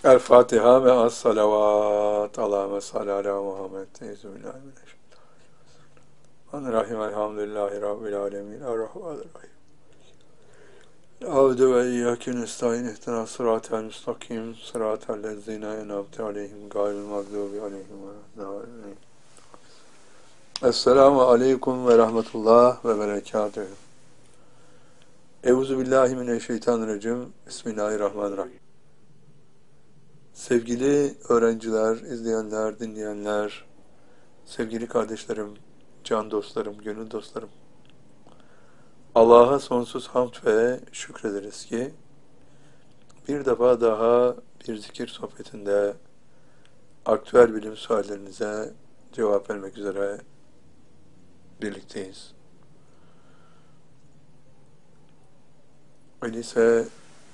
El Fatiha ve as salavat. Allahümme salli ala Muhammed. Bismillahirrahmanirrahim. Elhamdülillahi Rabbil alemin. Errahmanirrahim. Avdu ve iyyâke nestaîn. İhdina sıratel müstakim. Sıratel lezzîne en'amte aleyhim. Gayril mağdûbi aleyhim ve lâddâlîn. Esselamu aleyküm ve rahmetullah ve berekâtuhu. Euzubillahimineşşeytanirracim. Bismillahirrahmanirrahim. Sevgili öğrenciler, izleyenler, dinleyenler, sevgili kardeşlerim, can dostlarım, gönül dostlarım. Allah'a sonsuz hamd ve şükrederiz ki bir defa daha bir zikir sohbetinde aktüel bilim suallerinize cevap vermek üzere birlikteyiz. Öyleyse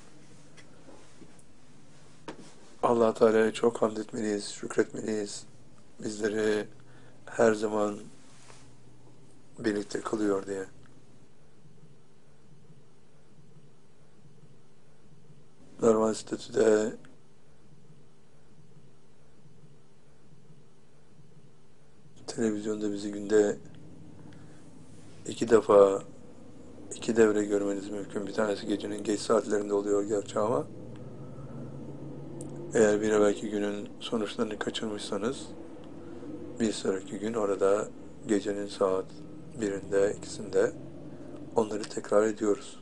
Allah Teala'ya çok hamd etmeliyiz, şükretmeliyiz. Bizleri her zaman birlikte kılıyor diye. Normal statüde televizyonda bizi günde 2 defa 2 devre görmeniz mümkün. Bir tanesi gecenin geç saatlerinde oluyor gerçi ama eğer bir evvelki günün sonuçlarını kaçırmışsanız bir sonraki gün orada gecenin saat 1'inde, 2'sinde onları tekrar ediyoruz.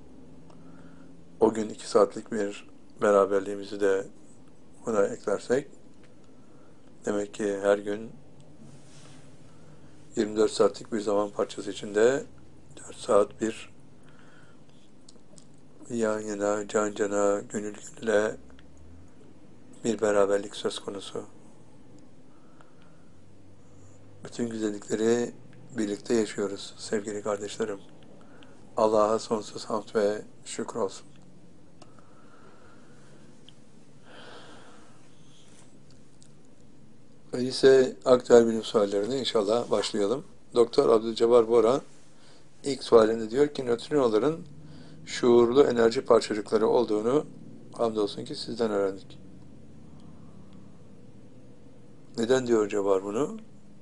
O gün 2 saatlik bir beraberliğimizi de buna eklersek demek ki her gün 24 saatlik bir zaman parçası içinde 4 saat bir yan yana, can cana, gönül gönüle bir beraberlik söz konusu. Bütün güzellikleri birlikte yaşıyoruz sevgili kardeşlerim. Allah'a sonsuz hamd ve şükür olsun. Öyleyse aktüel bilim suallerine inşallah başlayalım. Doktor Abdülcebbar Boran ilk sualinde diyor ki nötrinoların şuurlu enerji parçacıkları olduğunu hamdolsun ki sizden öğrendik. Neden diyor Cebbar bunu?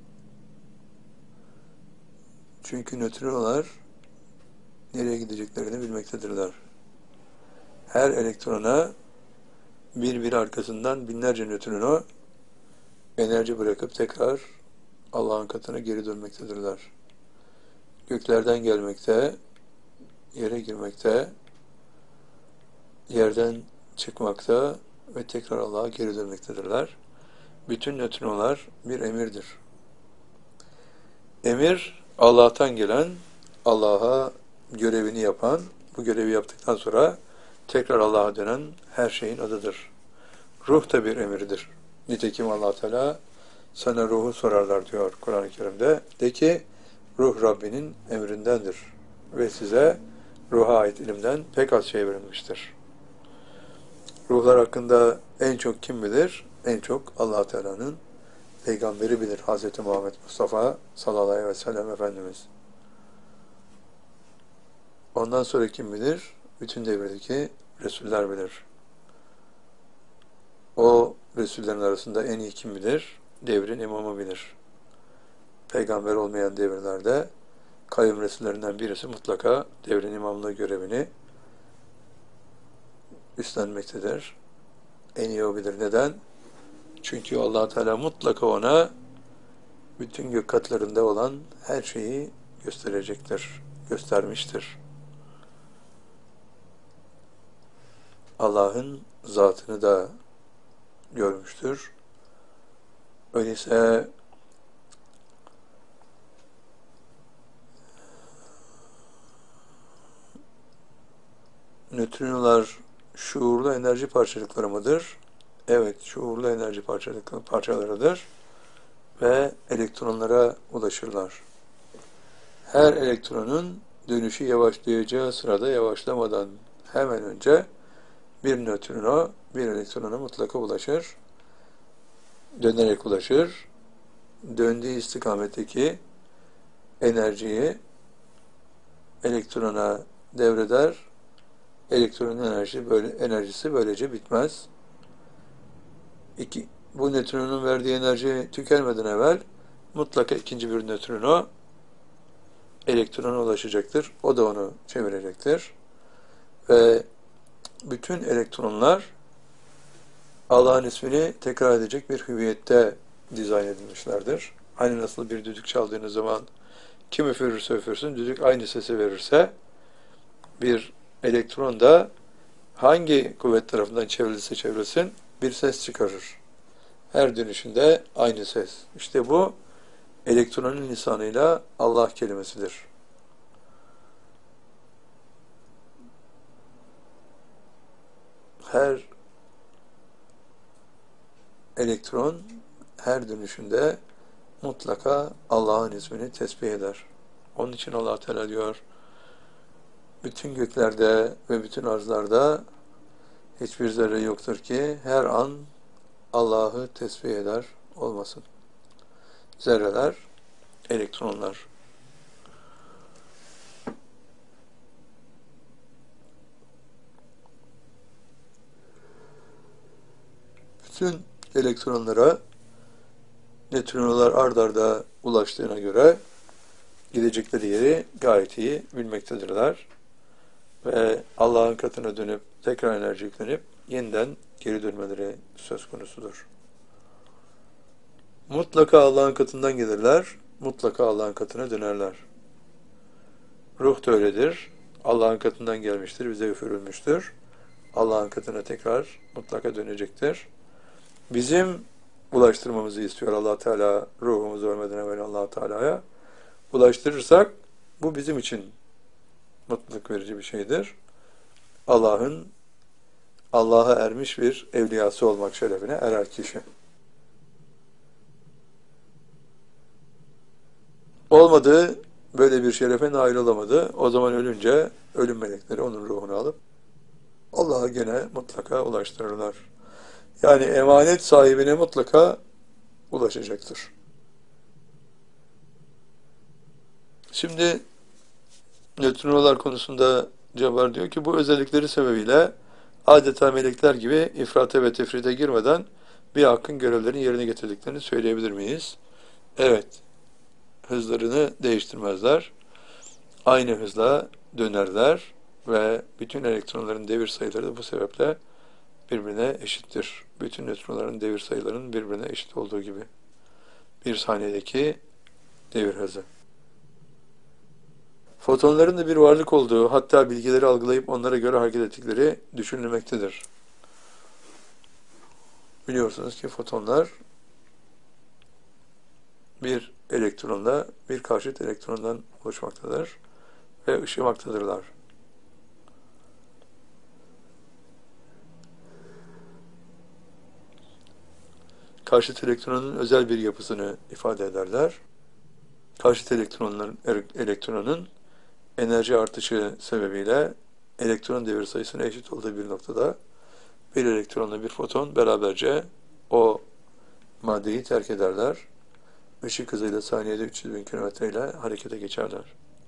Çünkü nötrinolar nereye gideceklerini bilmektedirler. Her elektrona bir arkasından binlerce nötrino enerji bırakıp tekrar Allah'ın katına geri dönmektedirler. Göklerden gelmekte, yere girmekte, yerden çıkmakta ve tekrar Allah'a geri dönmektedirler. Bütün nötrinolar bir emirdir. Emir, Allah'tan gelen, Allah'a görevini yapan, bu görevi yaptıktan sonra tekrar Allah'a dönen her şeyin adıdır. Ruh da bir emirdir. Nitekim Allah Teala sana ruhu sorarlar diyor Kur'an-ı Kerim'de. De ki ruh Rabbinin emrindendir ve size ruha ait ilimden pek az şey verilmiştir. Ruhlar hakkında en çok kim bilir? En çok Allah Teala'nın peygamberi bilir. Hz. Muhammed Mustafa sallallahu aleyhi ve sellem Efendimiz. Ondan sonra kim bilir? Bütün devirdeki Resuller bilir. O Resullerin arasında en iyi kim bilir? Devrin imamı bilir. Peygamber olmayan devirlerde kayyum Resullerinden birisi mutlaka devrin imamlığı görevini üstlenmektedir. En iyi o bilir. Neden? Çünkü Allah Teala mutlaka ona bütün gök katlarında olan her şeyi gösterecektir, göstermiştir. Allah'ın zatını da görmüştür. Öyleyse nötrinolar şuurlu enerji parçacıkları mıdır? Evet, şuurlu enerji parçalarıdır ve elektronlara ulaşırlar. Her elektronun dönüşü yavaşlayacağı sırada yavaşlamadan hemen önce bir nötrino bir elektrona mutlaka ulaşır, dönerek ulaşır, döndüğü istikametteki enerjiyi elektrona devreder, elektronun enerjisi böylece bitmez. Bu nötronun verdiği enerji tükenmeden evvel mutlaka ikinci bir nötrino elektrona ulaşacaktır. O da onu çevirecektir. Ve bütün elektronlar Allah'ın ismini tekrar edecek bir hüviyette dizayn edilmişlerdir. Hani nasıl bir düdük çaldığınız zaman kim üfürürse üfürsün, düdük aynı sesi verirse, bir elektron da hangi kuvvet tarafından çevrilirse çevrilsin bir ses çıkarır. Her dönüşünde aynı ses. İşte bu elektronun lisanıyla Allah kelimesidir. Her elektron her dönüşünde mutlaka Allah'ın ismini tesbih eder. Onun için Allah Teala diyor, bütün göklerde ve bütün arzlarda hiçbir zerre yoktur ki her an Allah'ı tesbih eder olmasın. Zerreler, elektronlar. Bütün elektronlara nötrinolar ard arda ulaştığına göre gidecekleri yeri gayet iyi bilmektedirler. Ve Allah'ın katına dönüp tekrar enerji yüklenip yeniden geri dönmeleri söz konusudur. Mutlaka Allah'ın katından gelirler, mutlaka Allah'ın katına dönerler. Ruh da öyledir. Allah'ın katından gelmiştir, bize üfürülmüştür. Allah'ın katına tekrar mutlaka dönecektir. Bizim ulaştırmamızı istiyor Allah Teala, ruhumuzu ölmeden evvel Allah Teala'ya. Ulaştırırsak bu bizim için mutluluk verici bir şeydir. Allah'a ermiş bir evliyası olmak şerefine erer kişi. Olmadı, böyle bir şerefe nail olamadı. O zaman ölünce ölüm melekleri onun ruhunu alıp Allah'a gene mutlaka ulaştırırlar. Yani emanet sahibine mutlaka ulaşacaktır. Şimdi nötrinolar konusunda Cabbar diyor ki bu özellikleri sebebiyle adeta melekler gibi ifrate ve tefrite girmeden bir hakkın görevlerini yerine getirdiklerini söyleyebilir miyiz? Evet. Hızlarını değiştirmezler. Aynı hızla dönerler ve bütün elektronların devir sayıları da bu sebeple birbirine eşittir. Bütün nötronların devir sayılarının birbirine eşit olduğu gibi. Bir saniyedeki devir hızı. Fotonların da bir varlık olduğu, hatta bilgileri algılayıp onlara göre hareket ettikleri düşünülmektedir. Biliyorsunuz ki fotonlar bir elektronla bir karşıt elektrondan oluşmaktadır ve ışımaktadırlar. Karşıt elektronun özel bir yapısını ifade ederler. Karşıt elektronun enerji artışı sebebiyle elektron devir sayısına eşit olduğu bir noktada bir elektronla bir foton beraberce o maddeyi terk ederler. Işık hızıyla saniyede 300.000 kilometre ile harekete geçerler.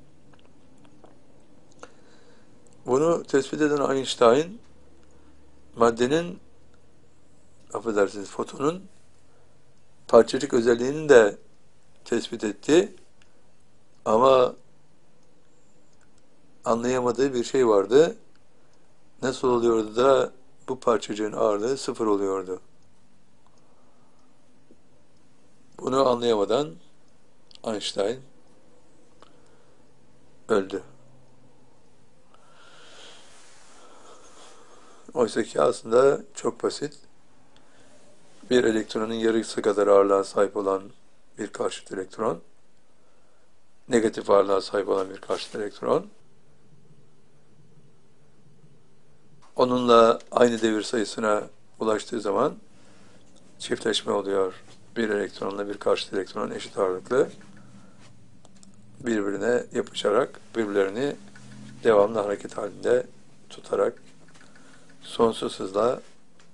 Bunu tespit eden Einstein, maddenin, fotonun parçacık özelliğini de tespit etti. Ama anlayamadığı bir şey vardı. Nasıl oluyordu da bu parçacığın ağırlığı 0 oluyordu? Bunu anlayamadan Einstein öldü. Oysa ki aslında çok basit. Bir elektronun yarısı kadar ağırlığa sahip olan bir karşıt elektron, negatif ağırlığa sahip olan bir karşıt elektron, onunla aynı devir sayısına ulaştığı zaman çiftleşme oluyor. Bir elektronla bir karşıt elektron eşit ağırlıklı birbirine yapışarak, birbirlerini devamlı hareket halinde tutarak sonsuz hızla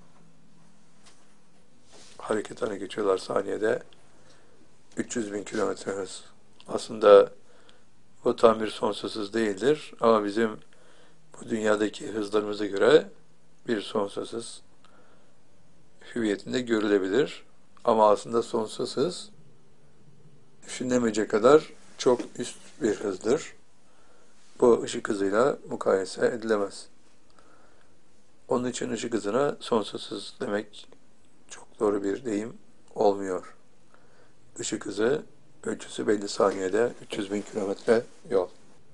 hareketine geçiyorlar saniyede 300.000 kilometre hız. Aslında bu tam bir sonsuz hız değildir ama bizim bu dünyadaki hızlarımıza göre bir sonsuz hız hüviyetinde görülebilir. Ama aslında sonsuz hız düşünülemeyecek kadar çok üst bir hızdır. Bu ışık hızıyla mukayese edilemez. Onun için ışık hızına sonsuz hız demek çok doğru bir deyim olmuyor. Işık hızı ölçüsü belli, saniyede 300 bin kilometre yol.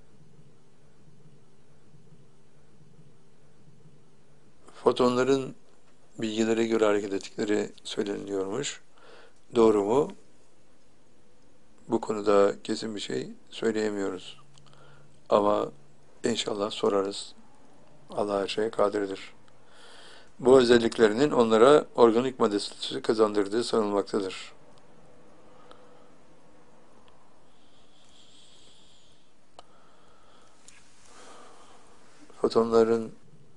Fotonların bilgilere göre hareket ettikleri söyleniliyormuş. Doğru mu? Bu konuda kesin bir şey söyleyemiyoruz. Ama inşallah sorarız. Allah her şeye kadirdir. Bu özelliklerinin onlara organik madde statüsü kazandırdığı sanılmaktadır. Fotonların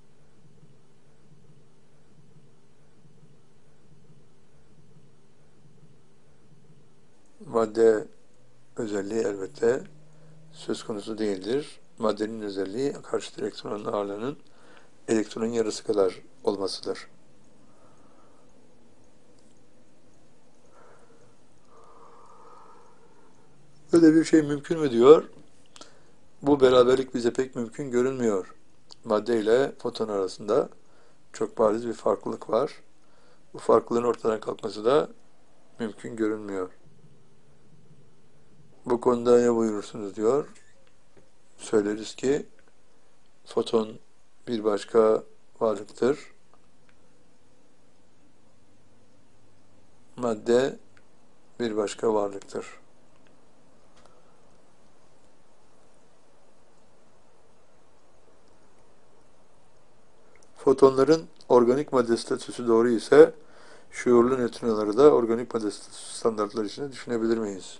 madde özelliği elbette söz konusu değildir. Maddenin özelliği karşıt elektronun ağırlığının elektronun yarısı kadar olmasıdır. Böyle bir şey mümkün mü diyor? Bu beraberlik bize pek mümkün görünmüyor. Madde ile foton arasında çok bariz bir farklılık var. Bu farklılığın ortadan kalkması da mümkün görünmüyor. Bu konuda ne buyurursunuz diyor. Söyleriz ki foton bir başka varlıktır. Madde bir başka varlıktır. Fotonların organik madde statüsü doğru ise şuurlu nötrinoları da organik madde statüsü standartları içinde düşünebilir miyiz?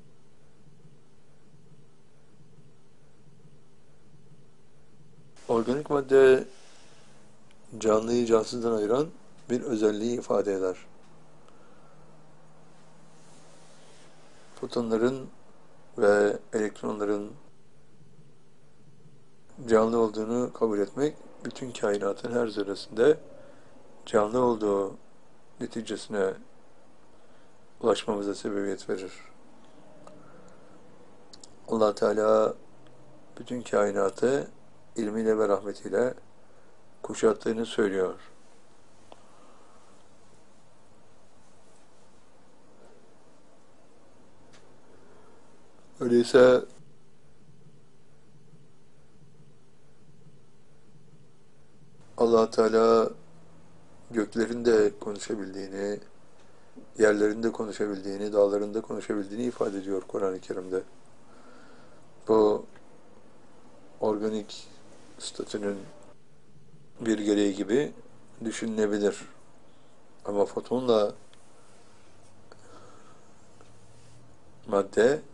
Organik madde canlıyı cansızdan ayıran bir özelliği ifade eder. Fotonların ve elektronların canlı olduğunu kabul etmek, bütün kainatın her zerresinde canlı olduğu neticesine ulaşmamıza sebebiyet verir. Allah Teala bütün kainatı ilmiyle ve rahmetiyle kuşattığını söylüyor. Öyleyse Allah Teala göklerinde konuşabildiğini, yerlerinde konuşabildiğini, dağlarında konuşabildiğini ifade ediyor Kur'an-ı Kerim'de. Bu organik statünün bir gereği gibi düşünülebilir. Ama fotonla madde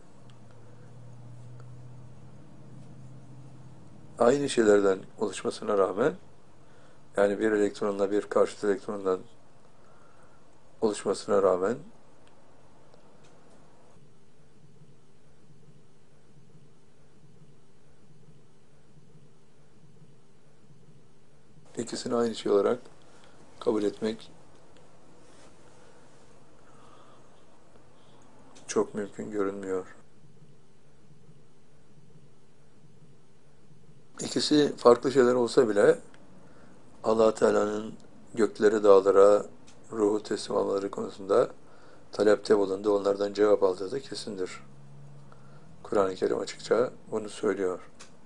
aynı şeylerden oluşmasına rağmen, yani bir elektronla bir karşıt elektrondan oluşmasına rağmen ikisini aynı şey olarak kabul etmek çok mümkün görünmüyor. İkisi farklı şeyler olsa bile Allah Teala'nın göklere, dağlara, ruhu teslim almaları konusunda talepte bulundu, onlardan cevap aldığı da kesindir. Kur'an-ı Kerim açıkça bunu söylüyor.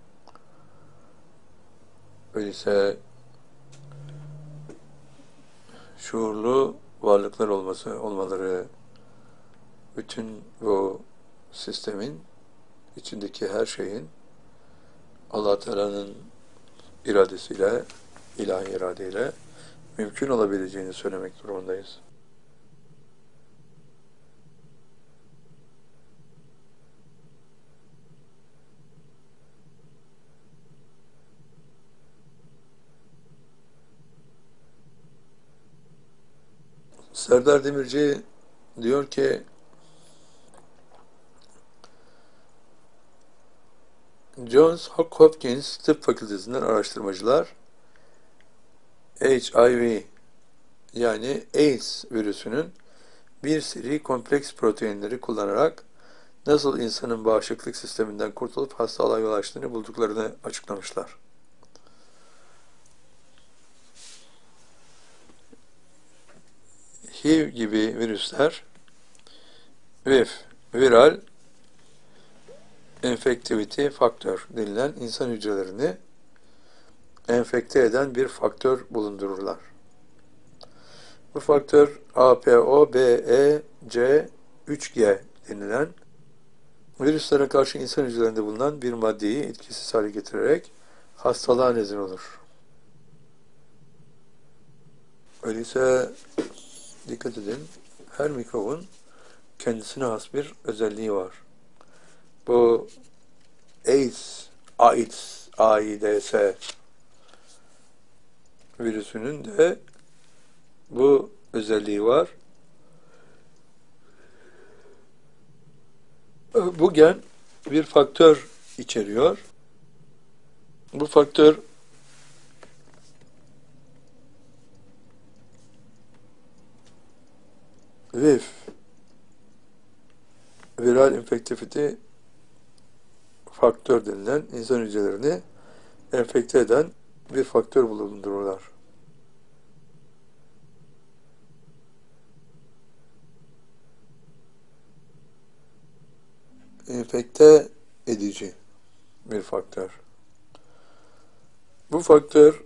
Öyleyse şuurlu varlıklar olmaları, bütün bu sistemin içindeki her şeyin Allah Teala'nın iradesiyle, ilahi iradeyle mümkün olabileceğini söylemek durumundayız. Serdar Demirci diyor ki, Johns Hopkins Tıp Fakültesinden araştırmacılar HIV yani AIDS virüsünün bir seri kompleks proteinleri kullanarak nasıl insanın bağışıklık sisteminden kurtulup hastalığa yol açtığını bulduklarını açıklamışlar. HIV gibi virüsler viral infectivity faktör denilen insan hücrelerini enfekte eden bir faktör bulundururlar. Bu faktör APOBEC3G denilen virüslere karşı insan hücrelerinde bulunan bir maddeyi etkisiz hale getirerek hastalığa neden olur. Öyleyse dikkat edin, her mikrobun kendisine has bir özelliği var. Bu AIDS virüsünün de bu özelliği var. Bu gen bir faktör içeriyor. Bu faktör viral infectivity faktör denilen insan hücrelerini enfekte eden bir faktör bulundururlar. Enfekte edici bir faktör. Bu faktör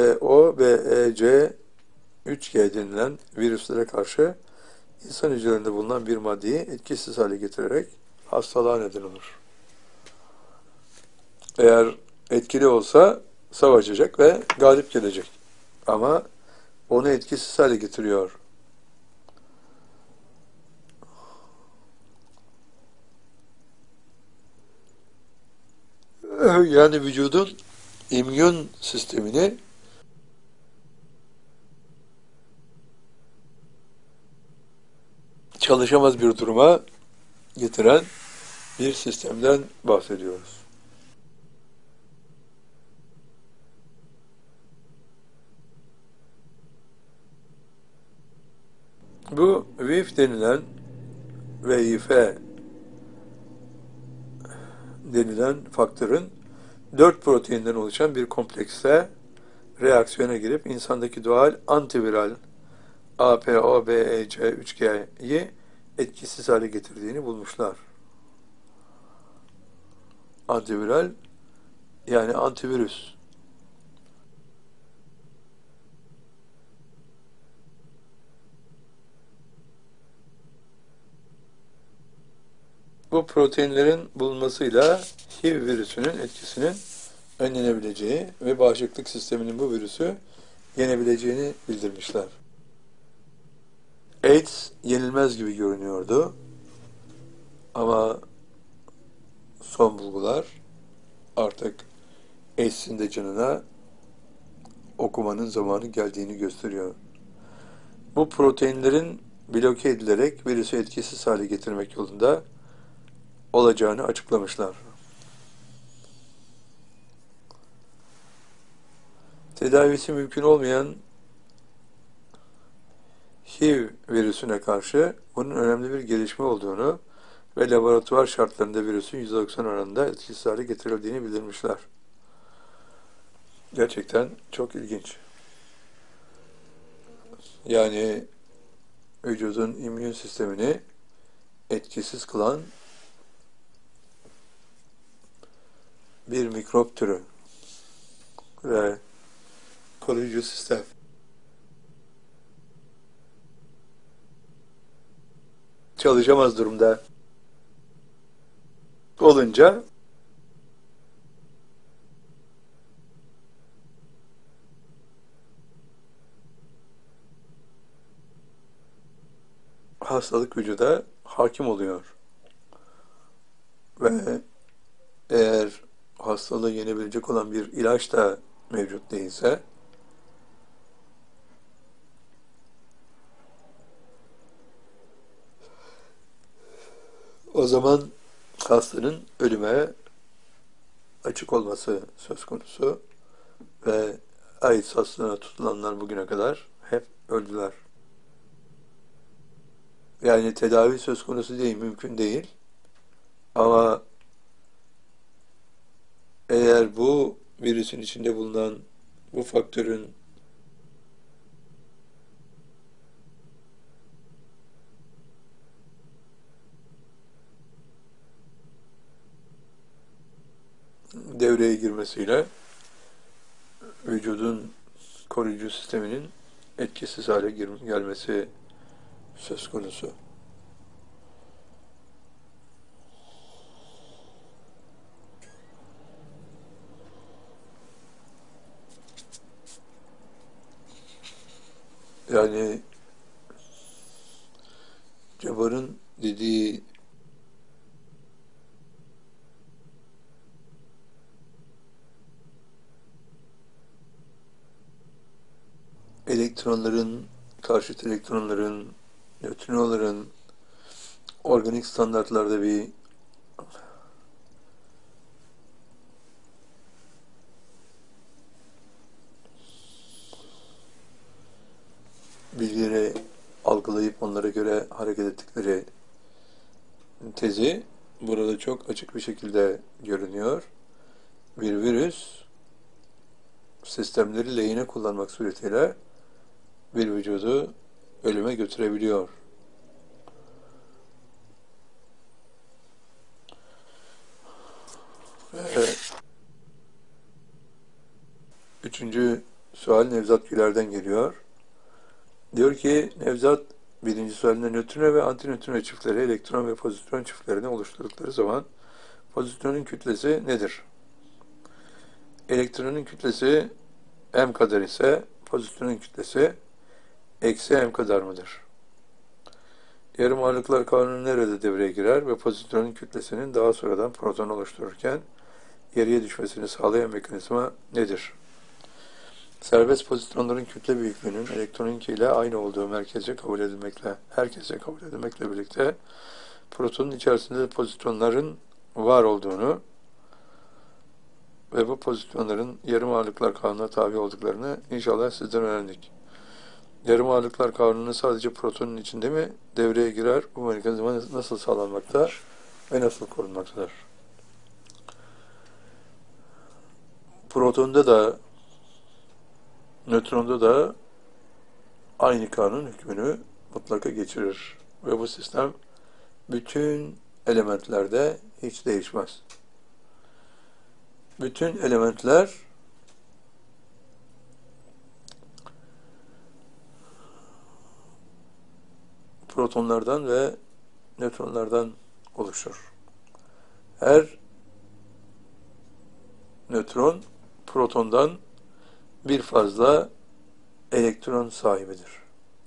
APOBEC3G denilen virüslere karşı insan hücrelerinde bulunan bir maddeyi etkisiz hale getirerek hastalığa neden olur. Eğer etkili olsa savaşacak ve galip gelecek. Ama onu etkisiz hale getiriyor. Yani vücudun immün sistemini çalışamaz bir duruma getiren bir sistemden bahsediyoruz. Bu VIF denilen faktörün 4 proteinden oluşan bir komplekse reaksiyona girip insandaki doğal antiviral APOBEC3G'yi etkisiz hale getirdiğini bulmuşlar. Antiviral yani antivirüs. Bu proteinlerin bulunmasıyla HIV virüsünün etkisinin önlenebileceği ve bağışıklık sisteminin bu virüsü yenebileceğini bildirmişler. AIDS yenilmez gibi görünüyordu ama son bulgular artık AIDS'in de canına okumanın zamanı geldiğini gösteriyor. Bu proteinlerin bloke edilerek virüsü etkisiz hale getirmek yolunda olacağını açıklamışlar. Tedavisi mümkün olmayan HIV virüsüne karşı bunun önemli bir gelişme olduğunu ve laboratuvar şartlarında virüsün %90 oranında etkisiz hale getirildiğini bildirmişler. Gerçekten çok ilginç. Yani vücudun immün sistemini etkisiz kılan bir mikrop türü ve koruyucu sistem. Çalışamaz durumda olunca hastalık vücuda hakim oluyor. Ve eğer hastalığı yenebilecek olan bir ilaç da mevcut değilse o zaman hastanın ölüme açık olması söz konusu ve AIDS hastalığına tutulanlar bugüne kadar hep öldüler. Yani tedavi söz konusu değil, mümkün değil. Ama eğer bu virüsün içinde bulunan bu faktörün devreye girmesiyle vücudun koruyucu sisteminin etkisiz hale gelmesi söz konusu. Yani Cabbar'ın dediği elektronların, karşıt elektronların, nötrinoların organik standartlarda bir bilgileri algılayıp onlara göre hareket ettikleri tezi burada çok açık bir şekilde görünüyor. Bir virüs sistemleri lehine kullanmak suretiyle bir vücudu ölüme götürebiliyor. Ve üçüncü sual Nevzat Güler'den geliyor. Diyor ki Nevzat birinci sualinde nötrino ve antinötrino çiftleri elektron ve pozitron çiftlerini oluşturdukları zaman pozitronun kütlesi nedir? Elektronun kütlesi m kadar ise pozitronun kütlesi eksi m kadar mıdır? Yarım ağırlıklar kanunu nerede devreye girer ve pozitronun kütlesinin daha sonradan proton oluştururken geriye düşmesini sağlayan mekanizma nedir? Serbest pozitronların kütle büyüklüğünün elektronunki ile aynı olduğu herkese kabul edilmekle birlikte protonun içerisinde pozitronların var olduğunu ve bu pozitronların yarım ağırlıklar kanununa tabi olduklarını inşallah sizden öğrendik. Yarım ağırlıklar kanunu sadece protonun içinde mi devreye girer? Bu mekanizma nasıl sağlanmakta ve nasıl korunmaktadır? Protonda da nötronda da aynı kanun hükmünü mutlaka geçirir. Ve bu sistem bütün elementlerde hiç değişmez. Bütün elementler protonlardan ve nötronlardan oluşur. Her nötron protondan bir fazla elektron sahibidir.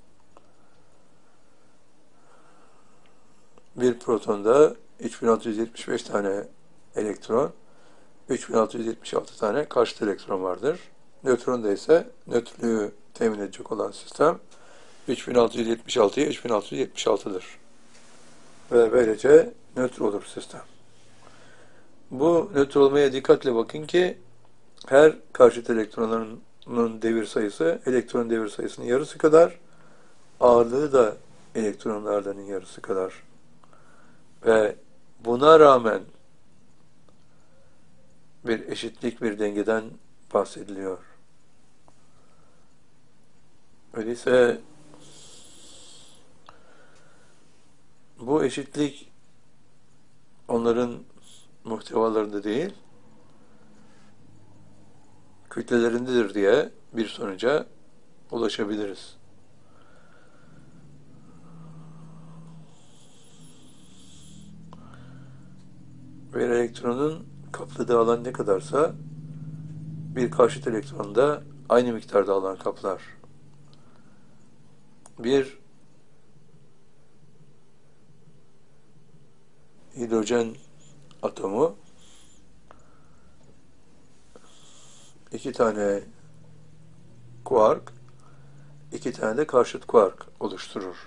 Bir protonda 3675 tane elektron, 3676 tane karşıt elektron vardır. Nötronda ise nötrlüğü temin edecek olan sistem 3676'ya 3676'dır. Ve böylece nötr olur sistem. Bu nötr olmaya dikkatle bakın ki her karşıt elektronların devir sayısı elektron devir sayısının yarısı kadar, ağırlığı da elektron ağırlığının yarısı kadar. Ve buna rağmen bir eşitlik, bir dengeden bahsediliyor. Öyleyse bu eşitlik onların muhtevalarında değil, kütlelerindedir diye bir sonuca ulaşabiliriz. Bir elektronun kapladığı alan ne kadarsa bir karşıt elektron da aynı miktarda alan kaplar. Bir hidrojen atomu iki tane kuark, iki tane de karşıt kuark oluşturur.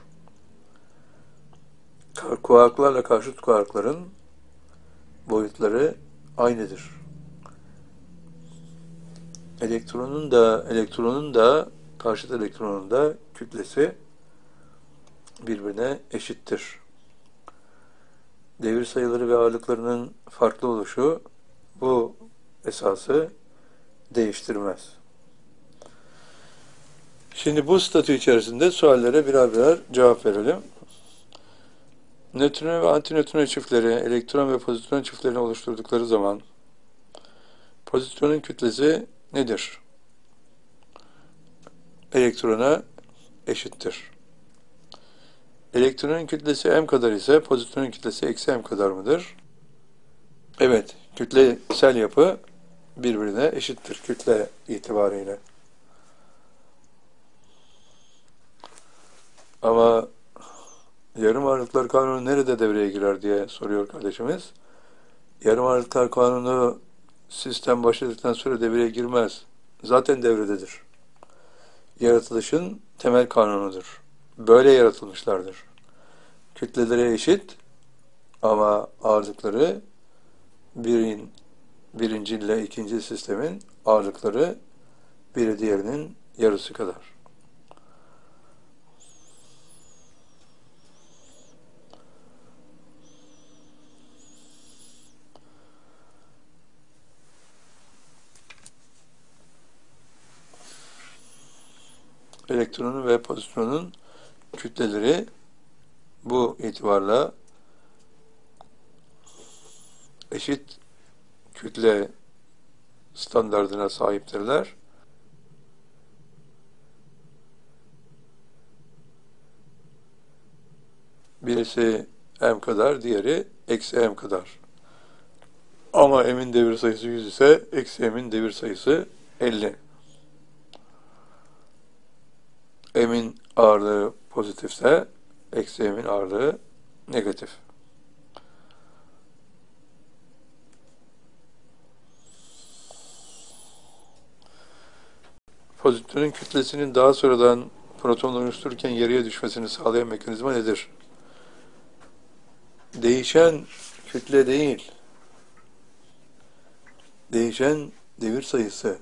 Kuarklarla karşıt kuarkların boyutları aynıdır. Elektronun da karşıt elektronun da kütlesi birbirine eşittir. Devir sayıları ve ağırlıklarının farklı oluşu bu esası değiştirmez. Şimdi bu statü içerisinde suallere birer birer cevap verelim. Nötrino ve antinötrino çiftleri elektron ve pozitron çiftlerini oluşturdukları zaman pozitronun kütlesi nedir? Elektrona eşittir. Elektronun kütlesi m kadar ise pozitronun kütlesi eksi m kadar mıdır? Evet, kütlesel yapı birbirine eşittir kütle itibariyle. Ama yarım ağırlıklar kanunu nerede devreye girer diye soruyor kardeşimiz. Yarım ağırlıklar kanunu sistem başladıktan sonra devreye girmez. Zaten devrededir. Yaratılışın temel kanunudur. Böyle yaratılmışlardır. Kütleleri eşit ama ağırlıkları birinci ile ikinci sistemin ağırlıkları biri diğerinin yarısı kadar. Elektronun ve pozitronun kütleleri bu itibarla eşit kütle standardına sahiptirler. Birisi m kadar, diğeri eksi m kadar. Ama m'in devir sayısı 100 ise eksi m'in devir sayısı 50. M'in ağırlığı pozitifse eksi m'in ağırlığı negatif. Pozitronun kütlesinin daha sonradan protonla oluştururken yarıya düşmesini sağlayan mekanizma nedir? Değişen kütle değil, değişen devir sayısı.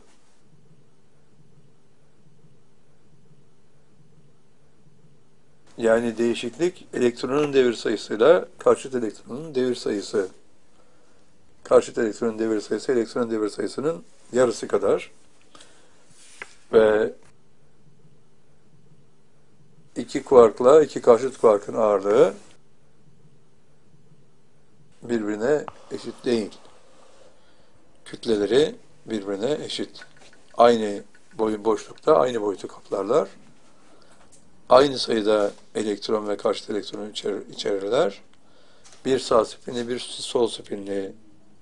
Yani değişiklik elektronun devir sayısıyla karşıt elektronun devir sayısı. Karşıt elektronun devir sayısı elektronun devir sayısının yarısı kadar. Ve iki kuarkla iki karşıt kuarkın ağırlığı birbirine eşit değil. Kütleleri birbirine eşit. Aynı boşlukta aynı boyutu kaplarlar. Aynı sayıda elektron ve karşıt elektronu içerirler. Bir sağ spinli, bir sol spinli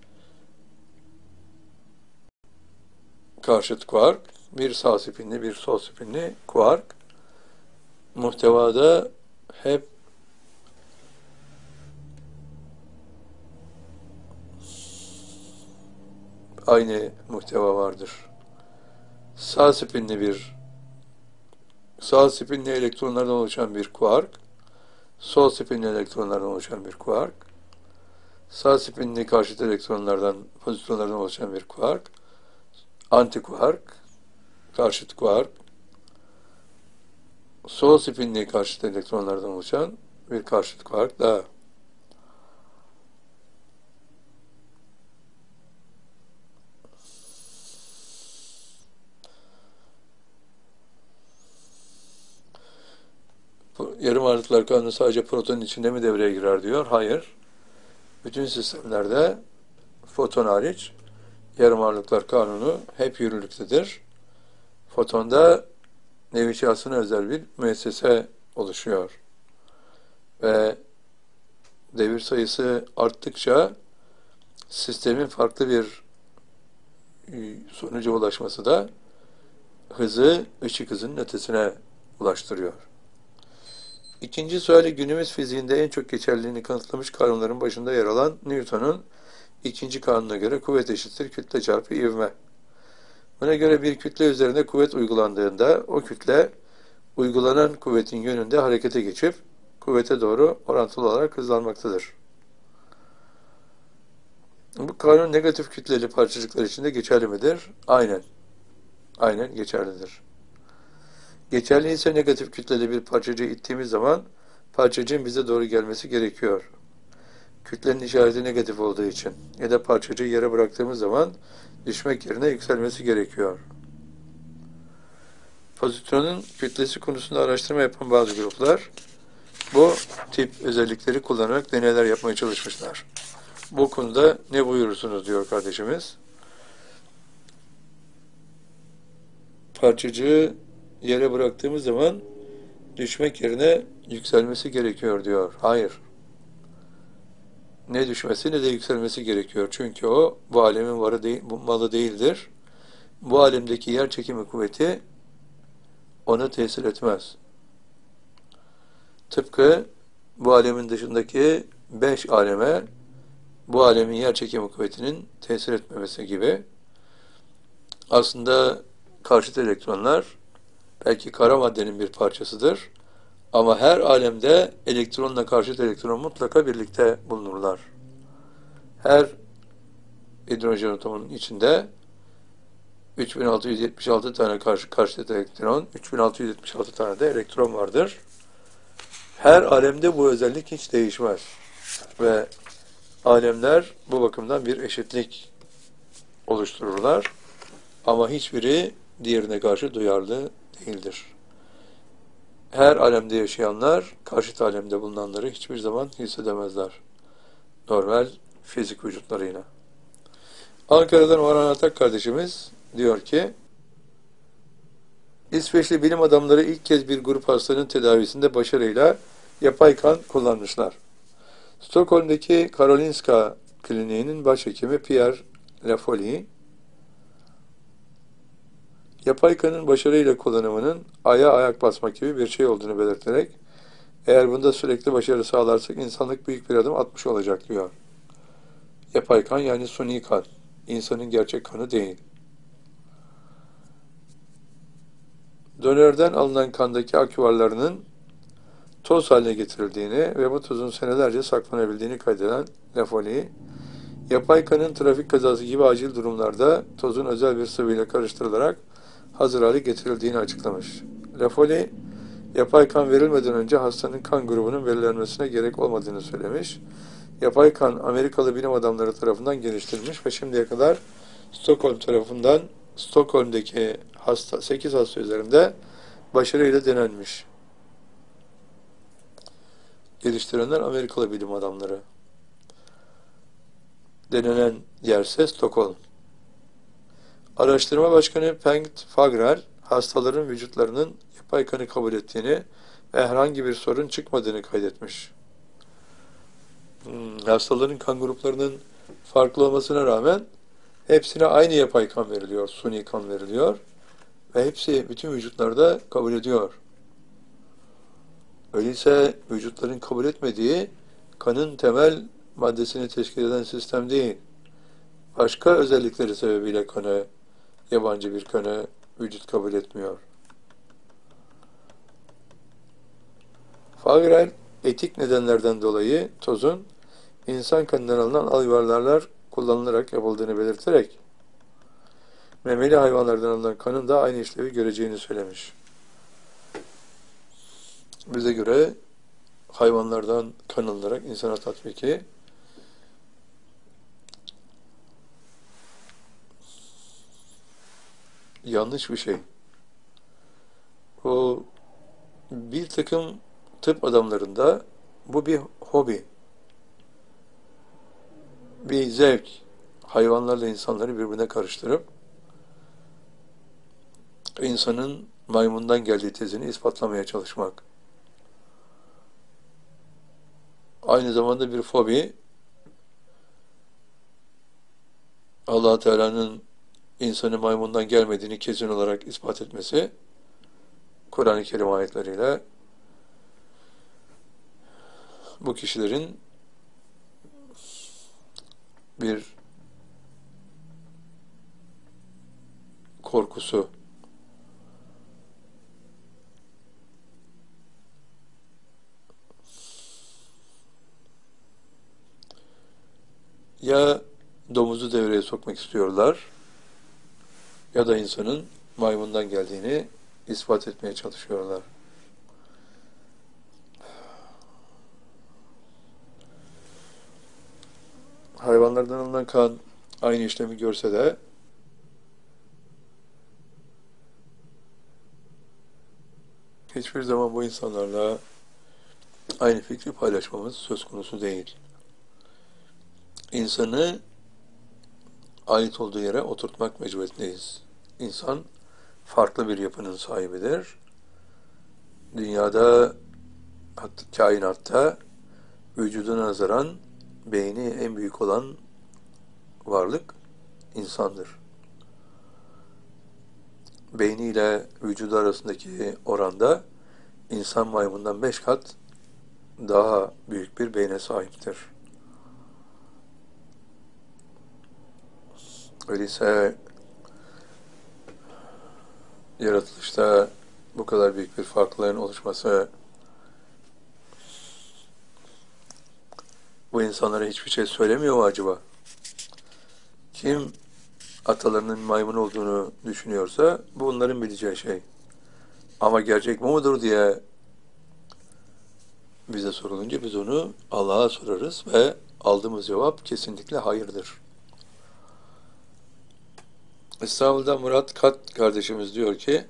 karşıt kuark, bir sağ spinli, bir sol spinli kuark muhtevada hep aynı muhteva vardır. Sağ spinli elektronlardan oluşan bir kuark, sol spinli elektronlardan oluşan bir kuark, sağ spinli karşıt elektronlardan, pozitronlardan oluşan bir kuark, antikuark, karşıt kuark, sol spinli karşıt elektronlardan oluşan bir karşıt kuark daha. Yarım ağırlıklar kanunu sadece protonun içinde mi devreye girer diyor. Hayır. Bütün sistemlerde foton hariç yarım ağırlıklar kanunu hep yürürlüktedir. Fotonda nevi şahsına özel bir müessese oluşuyor. Ve devir sayısı arttıkça sistemin farklı bir sonuca ulaşması da hızı ışık hızının ötesine ulaştırıyor. İkinci suali günümüz fiziğinde en çok geçerliliğini kanıtlamış kanunların başında yer alan Newton'un ikinci kanuna göre kuvvet eşittir kütle çarpı ivme. Buna göre bir kütle üzerinde kuvvet uygulandığında o kütle uygulanan kuvvetin yönünde harekete geçip kuvvete doğru orantılı olarak hızlanmaktadır. Bu kanun negatif kütleli parçacıklar için de geçerli midir? Aynen. Aynen geçerlidir. Geçerli ise negatif kütleli bir parçacığı ittiğimiz zaman parçacığın bize doğru gelmesi gerekiyor. Kütlenin işareti negatif olduğu için ya da parçacığı yere bıraktığımız zaman düşmek yerine yükselmesi gerekiyor. Pozitronun kütlesi konusunda araştırma yapan bazı gruplar bu tip özellikleri kullanarak deneyler yapmaya çalışmışlar. Bu konuda ne buyurursunuz diyor kardeşimiz. Parçacığı yere bıraktığımız zaman düşmek yerine yükselmesi gerekiyor diyor. Hayır. Ne düşmesi ne de yükselmesi gerekiyor. Çünkü o bu alemin malı değildir. Bu alemdeki yer çekimi kuvveti ona tesir etmez. Tıpkı bu alemin dışındaki 5 aleme bu alemin yer çekimi kuvvetinin tesir etmemesi gibi. Aslında karşıt elektronlar belki kara maddenin bir parçasıdır. Ama her alemde elektronla karşıt elektron mutlaka birlikte bulunurlar. Her hidrojen atomunun içinde 3676 tane karşıt elektron, 3676 tane de elektron vardır. Her alemde bu özellik hiç değişmez. Ve alemler bu bakımdan bir eşitlik oluştururlar. Ama hiçbiri diğerine karşı duyarlı değildir. Her alemde yaşayanlar, karşıt alemde bulunanları hiçbir zaman hissedemezler. Normal fizik vücutlarıyla. Ankara'dan Orhan Atak kardeşimiz diyor ki, İsveçli bilim adamları ilk kez bir grup hastanın tedavisinde başarıyla yapay kan kullanmışlar. Stockholm'daki Karolinska Kliniği'nin başhekimi Pierre Laffoley, yapay kanın başarıyla kullanımının aya ayak basmak gibi bir şey olduğunu belirterek, eğer bunda sürekli başarı sağlarsak insanlık büyük bir adım atmış olacak diyor. Yapay kan yani suni kan, insanın gerçek kanı değil. Dönerden alınan kandaki ak yuvarlarının toz haline getirildiğini ve bu tozun senelerce saklanabildiğini kaydeden Laffoley, yapay kanın trafik kazası gibi acil durumlarda tozun özel bir sıvıyla karıştırılarak hazır hale getirildiğini açıklamış. Laffoley, yapay kan verilmeden önce hastanın kan grubunun belirlenmesine gerek olmadığını söylemiş. Yapay kan Amerikalı bilim adamları tarafından geliştirilmiş ve şimdiye kadar Stockholm'daki 8 hasta üzerinde başarıyla denenmiş. Geliştirenler Amerikalı bilim adamları. Denenen yerse Stockholm. Araştırma Başkanı Bengt Fagrell, hastaların vücutlarının yapay kanı kabul ettiğini ve herhangi bir sorun çıkmadığını kaydetmiş. Hastaların kan gruplarının farklı olmasına rağmen hepsine aynı yapay kan veriliyor, suni kan veriliyor ve hepsi bütün vücutlarda kabul ediyor. Öyleyse vücutların kabul etmediği kanın temel maddesini teşkil eden sistem değil, başka özellikleri sebebiyle kanı, yabancı bir kanı vücut kabul etmiyor. Fagrell, etik nedenlerden dolayı tozun insan kanından alınan alüvarlar kullanılarak yapıldığını belirterek memeli hayvanlardan alınan kanın da aynı işlevi göreceğini söylemiş. Bize göre hayvanlardan kan alınarak insana tatbiki yanlış bir şey. O bir takım tıp adamlarında bu bir hobi, bir zevk. Hayvanlarla insanları birbirine karıştırıp insanın maymundan geldiği tezini ispatlamaya çalışmak. Aynı zamanda bir fobi, Allah Teala'nın insanı maymundan gelmediğini kesin olarak ispat etmesi, Kur'an-ı Kerim ayetleriyle bu kişilerin bir korkusu, ya domuzu devreye sokmak istiyorlar ya da insanın maymundan geldiğini ispat etmeye çalışıyorlar. Hayvanlardan alınan kan aynı işlemi görse de hiçbir zaman bu insanlarla aynı fikri paylaşmamız söz konusu değil. İnsanı ait olduğu yere oturtmak mecburiyetindeyiz. İnsan farklı bir yapının sahibidir. Dünyada, kainatta vücuduna nazaran beyni en büyük olan varlık insandır. Beyniyle vücudu arasındaki oranda insan maymundan 5 kat daha büyük bir beyne sahiptir. Öyleyse yaratılışta bu kadar büyük bir farklılığın oluşması bu insanlara hiçbir şey söylemiyor mu acaba? Kim atalarının maymun olduğunu düşünüyorsa bu onların bileceği şey. Ama gerçek bu mudur diye bize sorulunca biz onu Allah'a sorarız ve aldığımız cevap kesinlikle hayırdır. İstanbul'da Murat Kat kardeşimiz diyor ki,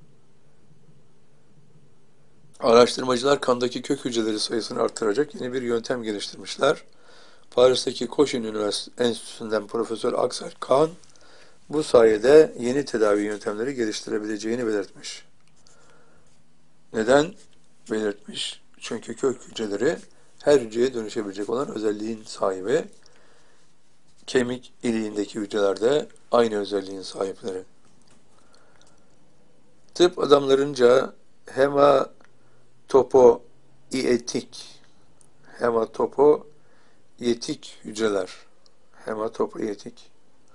araştırmacılar kandaki kök hücreleri sayısını artıracak yeni bir yöntem geliştirmişler. Paris'teki Cochin Enstitüsü'nden Profesör Aksel Kahn bu sayede yeni tedavi yöntemleri geliştirebileceğini belirtmiş. Neden belirtmiş? Çünkü kök hücreleri her hücreye dönüşebilecek olan özelliğin sahibi, kemik iliğindeki hücreler de aynı özelliğin sahipleri. Tıp adamlarınca hematopoietik hücreler, hematopoietik.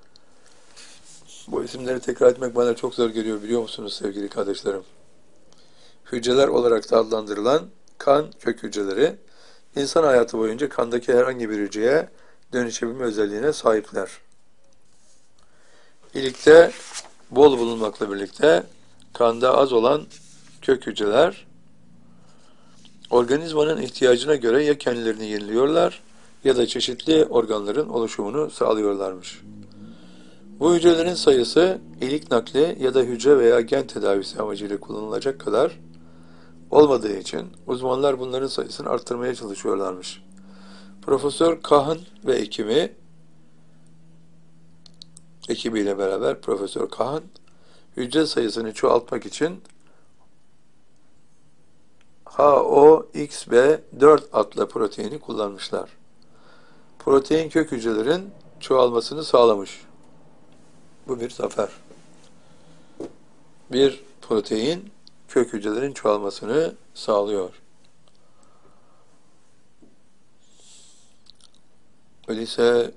Bu isimleri tekrar etmek bana çok zor geliyor, biliyor musunuz sevgili kardeşlerim? Hücreler olarak da adlandırılan kan kök hücreleri, insan hayatı boyunca kandaki herhangi bir hücreye dönüşebilme özelliğine sahipler. İlikte bol bulunmakla birlikte kanda az olan kök hücreler organizmanın ihtiyacına göre ya kendilerini yeniliyorlar ya da çeşitli organların oluşumunu sağlıyorlarmış. Bu hücrelerin sayısı ilik nakli ya da hücre veya gen tedavisi amacıyla kullanılacak kadar olmadığı için uzmanlar bunların sayısını arttırmaya çalışıyorlarmış. Profesör Kahn ve ekibiyle beraber Profesör Kahn hücre sayısını çoğaltmak için HOXB4 adlı proteini kullanmışlar. Protein kök hücrelerin çoğalmasını sağlamış. Bu bir zafer. Bir protein kök hücrelerin çoğalmasını sağlıyor. Öyleyse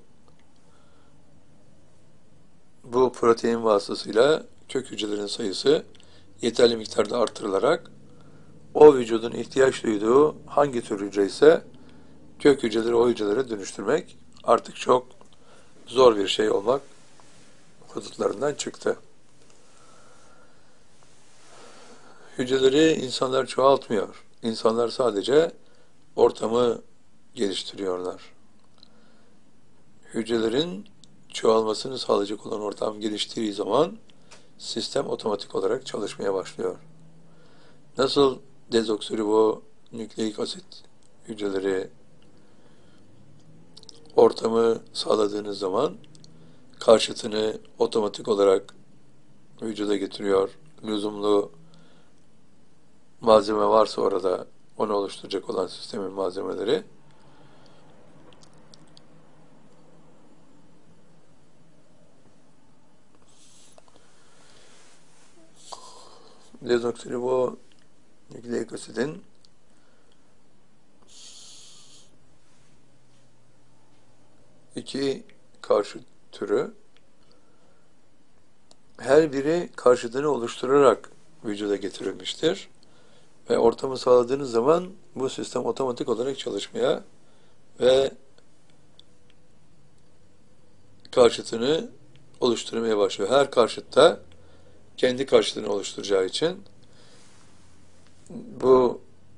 bu protein vasıtasıyla kök hücrelerin sayısı yeterli miktarda artırılarak o vücudun ihtiyaç duyduğu hangi tür hücre ise kök hücreleri o hücrelere dönüştürmek artık çok zor bir şey olmak hudutlarından çıktı. Hücreleri insanlar çoğaltmıyor. İnsanlar sadece ortamı geliştiriyorlar. Hücrelerin çoğalmasını sağlayacak olan ortam geliştiği zaman sistem otomatik olarak çalışmaya başlıyor. Nasıl dezoksiribonükleik asit hücreleri ortamı sağladığınız zaman karşıtını otomatik olarak vücuda getiriyor. Lüzumlu malzeme varsa orada onu oluşturacak olan sistemin malzemeleri dezoksiribonükleik asidin iki karşıt türü, her biri karşıtını oluşturarak vücuda getirilmiştir. Ve ortamı sağladığınız zaman bu sistem otomatik olarak çalışmaya ve karşıtını oluşturmaya başlıyor. Her karşıtta kendi karşıtını oluşturacağı için Bu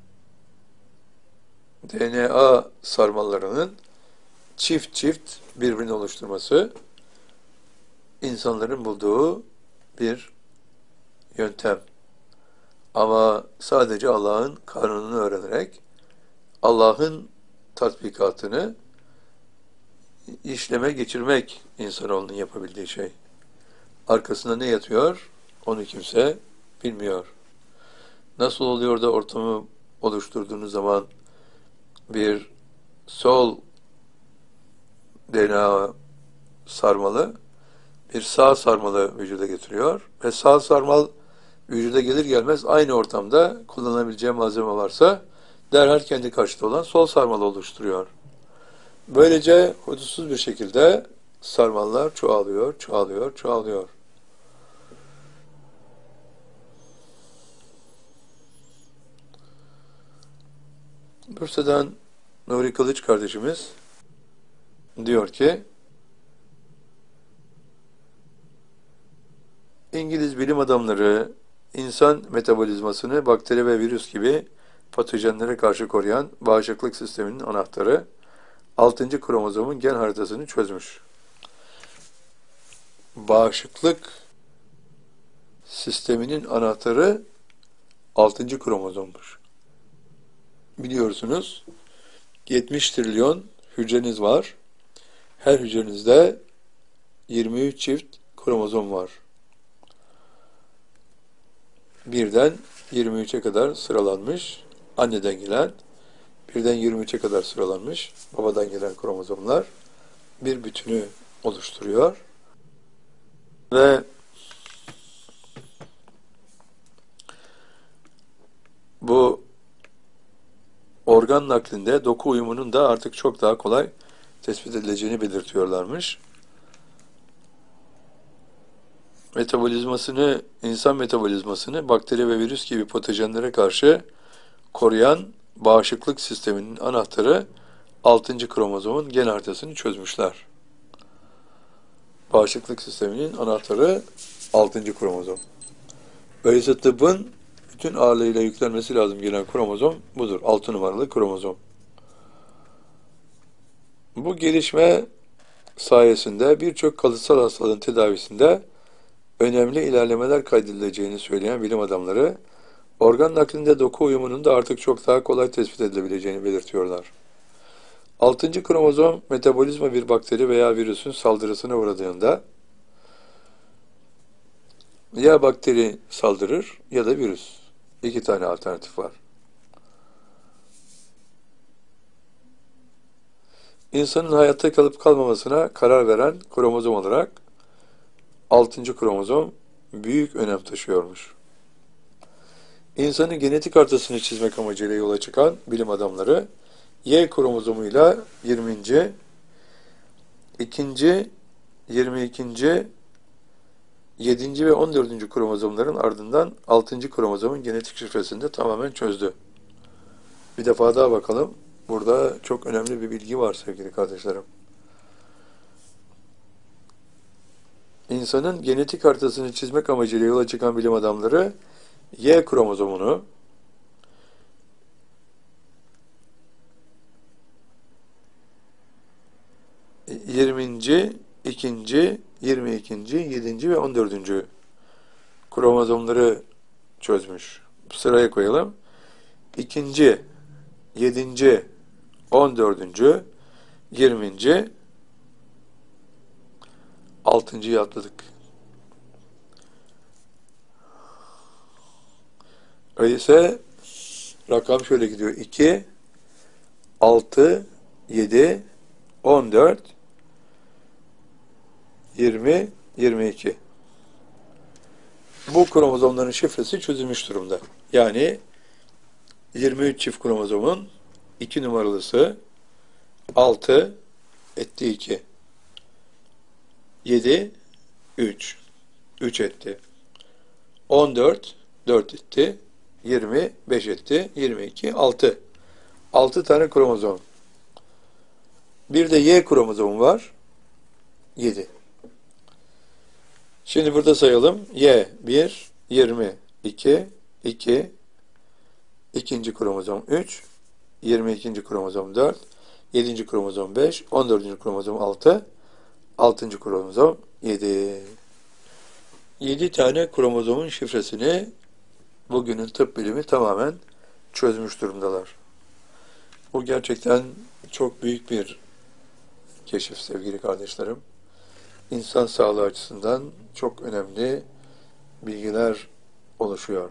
DNA sarmallarının çift çift birbirini oluşturması insanların bulduğu bir yöntem. Ama sadece Allah'ın kanununu öğrenerek Allah'ın tatbikatını işleme geçirmek insanoğlunun yapabildiği şey. Arkasında ne yatıyor? Onu kimse bilmiyor. Nasıl oluyor da ortamı oluşturduğunuz zaman bir sol DNA sarmalı, bir sağ sarmalı vücuda getiriyor ve sağ sarmal vücuda gelir gelmez aynı ortamda kullanabileceği malzeme varsa derhal kendi karşıtı olan sol sarmalı oluşturuyor. Böylece hudutsuz bir şekilde sarmallar çoğalıyor, çoğalıyor, çoğalıyor. Bursa'dan Nuri Kılıç kardeşimiz diyor ki, İngiliz bilim adamları insan metabolizmasını bakteri ve virüs gibi patojenlere karşı koruyan bağışıklık sisteminin anahtarı 6. kromozomun gen haritasını çözmüş. Bağışıklık sisteminin anahtarı 6. kromozommuş. Biliyorsunuz 70 trilyon hücreniz var. Her hücrenizde 23 çift kromozom var. Birden 23'e kadar sıralanmış. Anneden gelen, birden 23'e kadar sıralanmış. Babadan gelen kromozomlar bir bütünü oluşturuyor. Ve bu organ naklinde doku uyumunun da artık çok daha kolay tespit edileceğini belirtiyorlarmış. İnsan metabolizmasını bakteri ve virüs gibi patojenlere karşı koruyan bağışıklık sisteminin anahtarı 6. kromozomun gen haritasını çözmüşler. Bağışıklık sisteminin anahtarı 6. kromozom. Öyleyse tıbbın bütün ağırlığıyla yüklenmesi lazım gelen kromozom budur. 6 numaralı kromozom. Bu gelişme sayesinde birçok kalıtsal hastalığın tedavisinde önemli ilerlemeler kaydedileceğini söyleyen bilim adamları, organ naklinde doku uyumunun da artık çok daha kolay tespit edilebileceğini belirtiyorlar. 6. kromozom metabolizma bir bakteri veya virüsün saldırısına uğradığında ya bakteri saldırır ya da virüs. 2 tane alternatif var. İnsanın hayatta kalıp kalmamasına karar veren kromozom olarak 6. kromozom büyük önem taşıyormuş. İnsanın genetik haritasını çizmek amacıyla yola çıkan bilim adamları Y kromozomuyla 20. 2. 22. 7. ve 14. kromozomların ardından 6. kromozomun genetik şifresini de tamamen çözdü. Bir defa daha bakalım. Burada çok önemli bir bilgi var sevgili kardeşlerim. İnsanın genetik haritasını çizmek amacıyla yola çıkan bilim adamları Y kromozomunu 20. 2. 22. 7. ve 14. kromozomları çözmüş. Sıraya koyalım. 2. 7. 14. 20. 6'yı atladık. Öyleyse rakam şöyle gidiyor. 2, 6, 7, 14, 20, 22. Bu kromozomların şifresi çözülmüş durumda. Yani 23 çift kromozomun 2 numaralısı 6 etti 2. 7 3. 3 etti. 14 4 etti. 20 5 etti. 22 6. 6 tane kromozom. Bir de Y kromozomu var. 7. Şimdi burada sayalım. Y 1 20 2 2 ikinci kromozom 3, 22. kromozom 4, 7. kromozom 5, 14. kromozom 6, 6. kromozom 7. 7 tane kromozomun şifresini bugünün tıp bilimi tamamen çözmüş durumdalar. Bu gerçekten çok büyük bir keşif sevgili kardeşlerim. İnsan sağlığı açısından çok önemli bilgiler oluşuyor.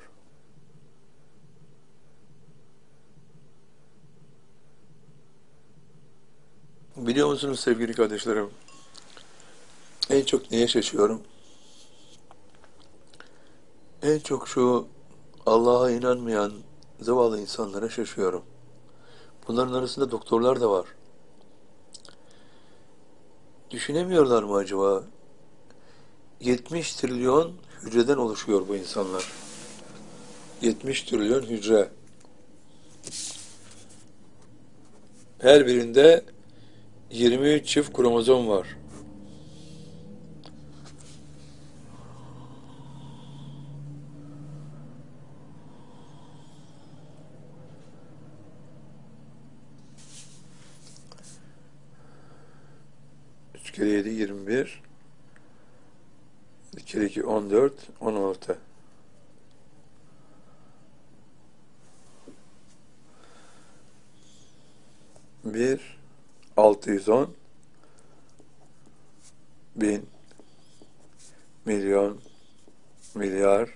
Biliyor musunuz sevgili kardeşlerim? En çok neye şaşıyorum? En çok şu Allah'a inanmayan zavallı insanlara şaşıyorum. Bunların arasında doktorlar da var. Düşünemiyorlar mı acaba? 70 trilyon hücreden oluşuyor bu insanlar. 70 trilyon hücre. Her birinde 23 çift kromozom var. Üç kere 7 21. 2 kere 2 14 16. Bir 610 bin milyon milyar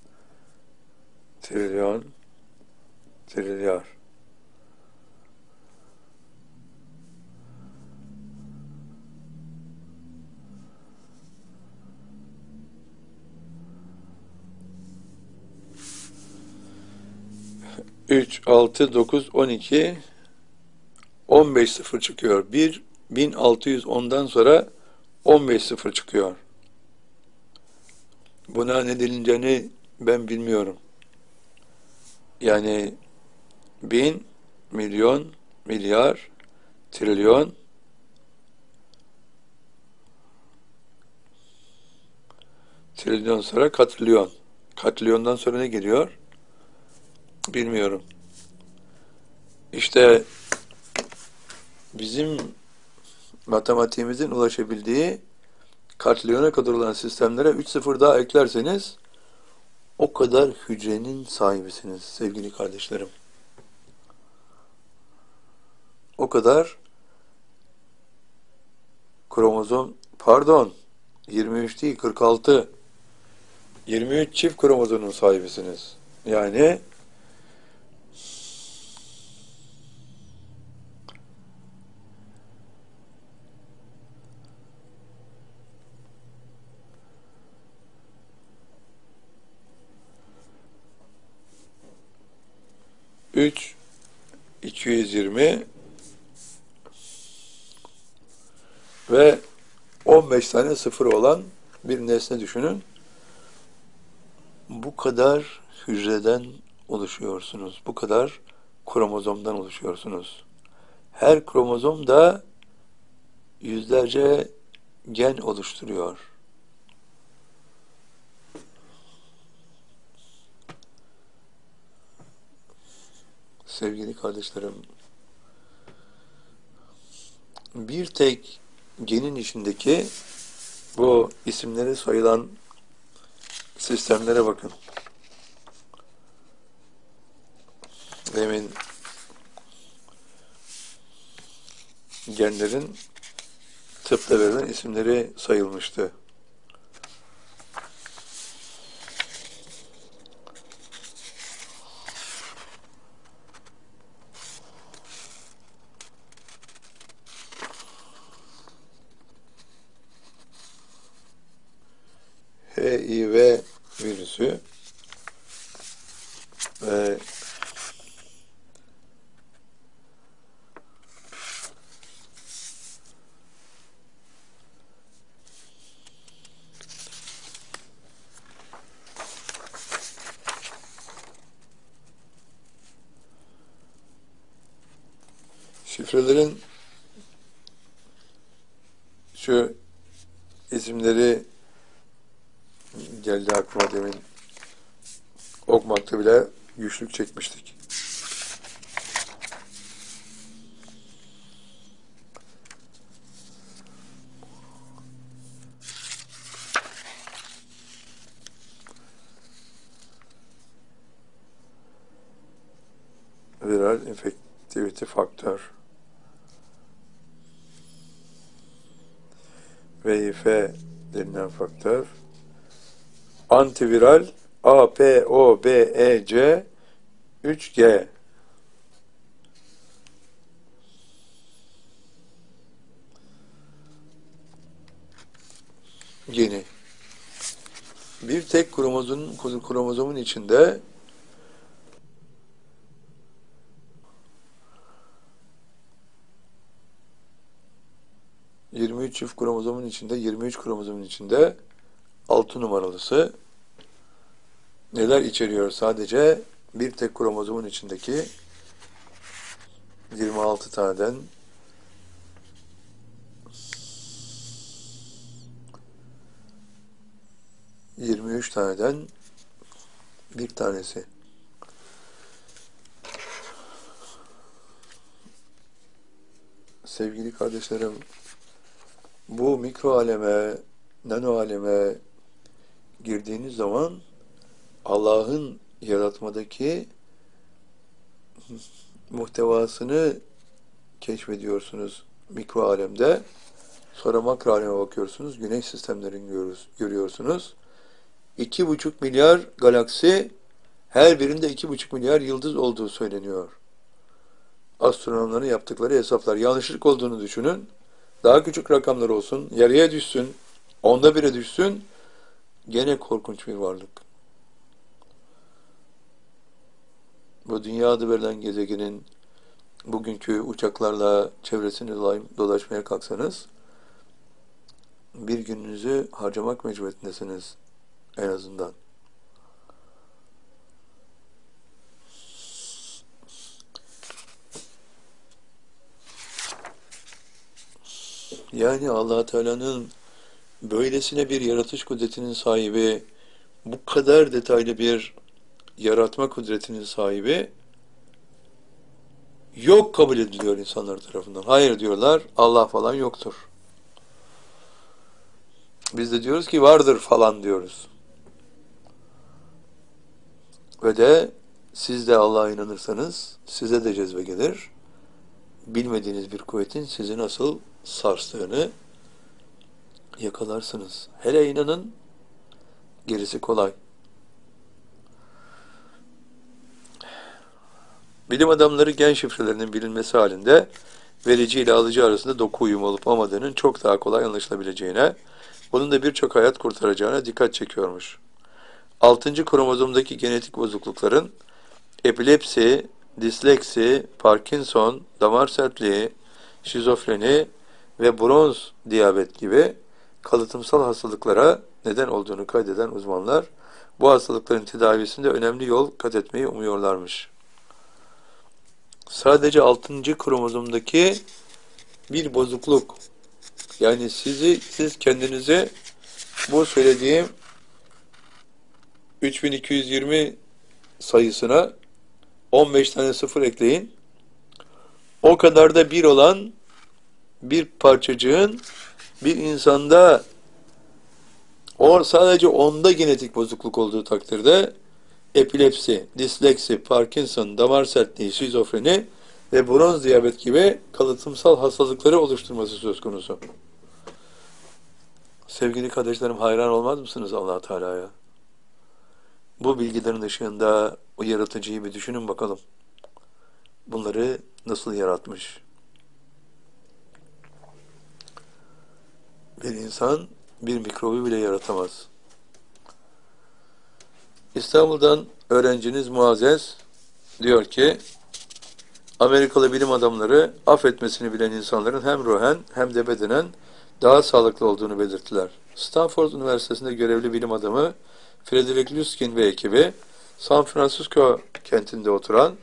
trilyon trilyar. Üç, altı, dokuz, 12, 15 sıfır çıkıyor. 1610'dan sonra 15 sıfır çıkıyor. Buna ne denileceğini ben bilmiyorum. Yani bin, milyon, milyar, trilyon, trilyon sonra katrilyon. Katrilyondan sonra ne geliyor? Bilmiyorum. İşte bizim matematiğimizin ulaşabildiği katrilyona kadar olan sistemlere 3 sıfır daha eklerseniz o kadar hücrenin sahibisiniz sevgili kardeşlerim. O kadar kromozom, pardon, 23 değil 46, 23 çift kromozomun sahibisiniz. Yani üç, 220 ve 15 tane sıfır olan bir nesne düşünün. Bu kadar hücreden oluşuyorsunuz. Bu kadar kromozomdan oluşuyorsunuz. Her kromozom da yüzlerce gen oluşturuyor. Sevgili kardeşlerim, bir tek genin içindeki bu isimleri sayılan sistemlere bakın. Demin genlerin tıpta verilen isimleri sayılmıştı. HIV virüsü ve şifrelerin şu isimleri geldi aklıma demin okumakta bile güçlük çekmiştik. antiviral infectivity faktör. VIF denilen faktör. Antiviral APOBEC 3G. Geni. Bir tek kromozomun içinde 23 çift kromozomun içinde 23 kromozomun içinde 6 numaralısı neler içeriyor? Sadece bir tek kromozomun içindeki 26 taneden 23 taneden bir tanesi. Sevgili kardeşlerim, bu mikro aleme, nano aleme girdiğiniz zaman Allah'ın yaratmadaki muhtevasını keşfediyorsunuz mikro alemde. Sonra makro aleme bakıyorsunuz, güneş sistemlerini görüyorsunuz. 2,5 milyar galaksi, her birinde 2,5 milyar yıldız olduğu söyleniyor. Astronomların yaptıkları hesaplar. Yanlışlık olduğunu düşünün. Daha küçük rakamlar olsun, yarıya düşsün, 1/10'a düşsün, gene korkunç bir varlık. Bu dünya adı verilen gezegenin bugünkü uçaklarla çevresini dolaşmaya kalksanız, bir gününüzü harcamak mecburiyetindesiniz en azından. Yani Allah Teala'nın böylesine bir yaratış kudretinin sahibi, bu kadar detaylı bir yaratma kudretinin sahibi yok kabul ediliyor insanlar tarafından. Hayır diyorlar, Allah falan yoktur. Biz de diyoruz ki vardır falan diyoruz. Ve de siz de Allah'a inanırsanız size de cezbe gelir. Bilmediğiniz bir kuvvetin sizi nasıl sarstığını yakalarsınız. Hele inanın, gerisi kolay. Bilim adamları gen şifrelerinin bilinmesi halinde verici ile alıcı arasında doku uyumu olup olmadığının çok daha kolay anlaşılabileceğine, bunun da birçok hayat kurtaracağına dikkat çekiyormuş. 6. kromozomdaki genetik bozuklukların epilepsi, disleksi, Parkinson, damar sertliği, şizofreni ve bronz diyabet gibi kalıtımsal hastalıklara neden olduğunu kaydeden uzmanlar, bu hastalıkların tedavisinde önemli yol kat etmeyi umuyorlarmış. Sadece 6. kromozomdaki bir bozukluk, yani siz kendinize bu söylediğim 3220 sayısına 15 tane sıfır ekleyin. O kadar da bir olan bir parçacığın bir insanda sadece onda genetik bozukluk olduğu takdirde epilepsi, disleksi, Parkinson, damar sertliği, şizofreni ve bronz diyabet gibi kalıtımsal hastalıkları oluşturması söz konusu. Sevgili kardeşlerim, hayran olmaz mısınız Allah Teala'ya? Bu bilgilerin ışığında o yaratıcıyı bir düşünün bakalım. Bunları nasıl yaratmış? Bir insan bir mikrobu bile yaratamaz. İstanbul'dan öğrenciniz Muazzez diyor ki, Amerikalı bilim adamları affetmesini bilen insanların hem ruhen hem de bedenen daha sağlıklı olduğunu belirttiler. Stanford Üniversitesi'nde görevli bilim adamı Frederick Luskin ve ekibi, San Francisco kentinde oturan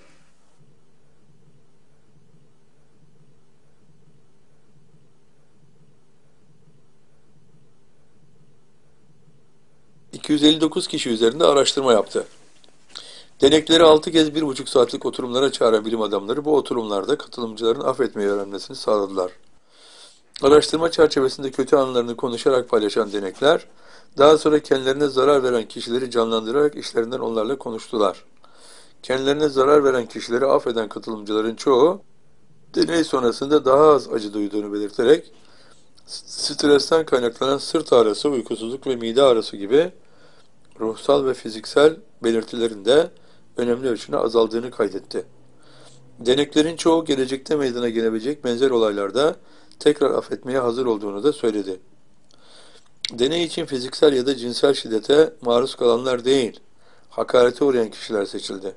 259 kişi üzerinde araştırma yaptı. Denekleri 6 kez 1,5 saatlik oturumlara çağıran bilim adamları bu oturumlarda katılımcıların affetmeyi öğrenmesini sağladılar. Araştırma çerçevesinde kötü anılarını konuşarak paylaşan denekler, daha sonra kendilerine zarar veren kişileri canlandırarak işlerinden onlarla konuştular. Kendilerine zarar veren kişileri affeden katılımcıların çoğu, deney sonrasında daha az acı duyduğunu belirterek, stresten kaynaklanan sırt ağrısı, uykusuzluk ve mide ağrısı gibi ruhsal ve fiziksel belirtilerin de önemli ölçüde azaldığını kaydetti. Deneklerin çoğu gelecekte meydana gelebilecek benzer olaylarda tekrar affetmeye hazır olduğunu da söyledi. Deney için fiziksel ya da cinsel şiddete maruz kalanlar değil, hakarete uğrayan kişiler seçildi.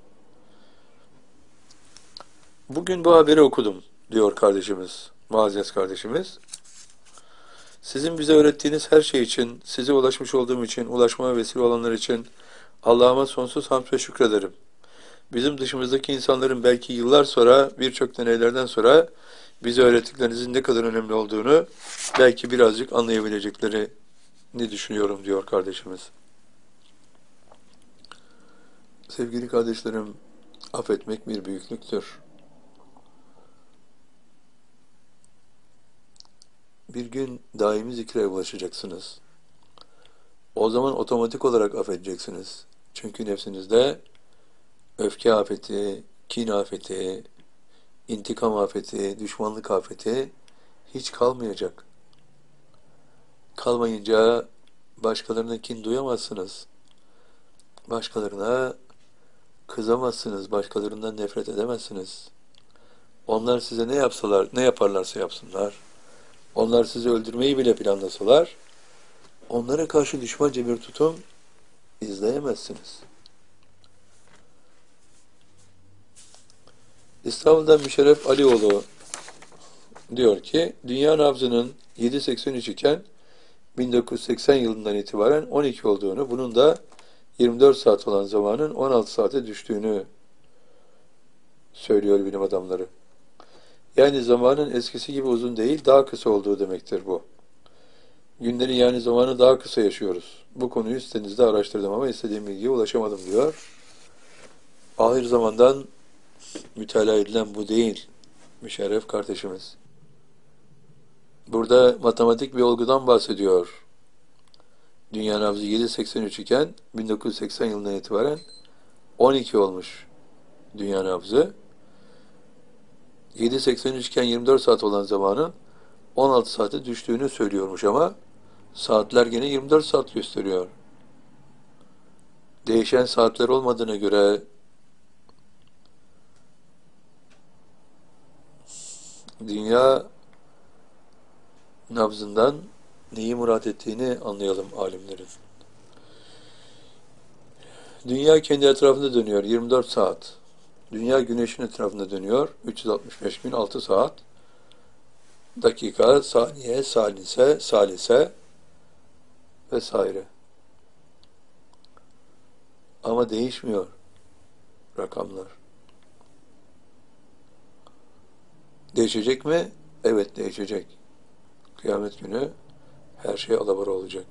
Bugün bu haberi okudum, diyor kardeşimiz, Muazzez kardeşimiz. Sizin bize öğrettiğiniz her şey için, size ulaşmış olduğum için, ulaşmama vesile olanlar için Allah'ıma sonsuz hamd ve şükrederim. Bizim dışımızdaki insanların belki yıllar sonra, birçok deneylerden sonra bize öğrettiklerinizin ne kadar önemli olduğunu belki birazcık anlayabileceklerini düşünüyorum, diyor kardeşimiz. Sevgili kardeşlerim, affetmek bir büyüklüktür. Bir gün daimi zikre ulaşacaksınız. O zaman otomatik olarak affedeceksiniz. Çünkü nefsinizde öfke afeti, kin afeti, intikam afeti, düşmanlık afeti hiç kalmayacak. Kalmayınca başkalarına kin duyamazsınız. Başkalarına kızamazsınız, başkalarından nefret edemezsiniz. Onlar size ne yapsalar, ne yaparlarsa yapsınlar, onlar sizi öldürmeyi bile planlasalar, onlara karşı düşmanca bir tutum izleyemezsiniz. İstanbul'dan Müşerref Alioğlu diyor ki, dünya nabzının 7.83 iken 1980 yılından itibaren 12 olduğunu, bunun da 24 saat olan zamanın 16 saate düştüğünü söylüyor bilim adamları. Yani zamanın eskisi gibi uzun değil, daha kısa olduğu demektir bu. Günleri yani zamanı daha kısa yaşıyoruz. Bu konuyu sitenizde araştırdım ama istediğim bilgiye ulaşamadım, diyor. Ahir zamandan mütalaa edilen bu değil, Müşerref kardeşimiz. Burada matematik bir olgudan bahsediyor. Dünya nabzı 7.83 iken 1980 yılından itibaren 12 olmuş dünya nabzı. 7.83 iken 24 saat olan zamanın 16 saate düştüğünü söylüyormuş ama saatler gene 24 saat gösteriyor. Değişen saatler olmadığına göre dünya nabzından neyi murat ettiğini anlayalım alimlerin. Dünya kendi etrafında dönüyor 24 saat. Dünya güneşin etrafında dönüyor 365 gün 6 saat. Dakika, saniye, salise, salise vesaire. Ama değişmiyor rakamlar. Değişecek mi? Evet, değişecek. Kıyamet günü her şey alabora olacak.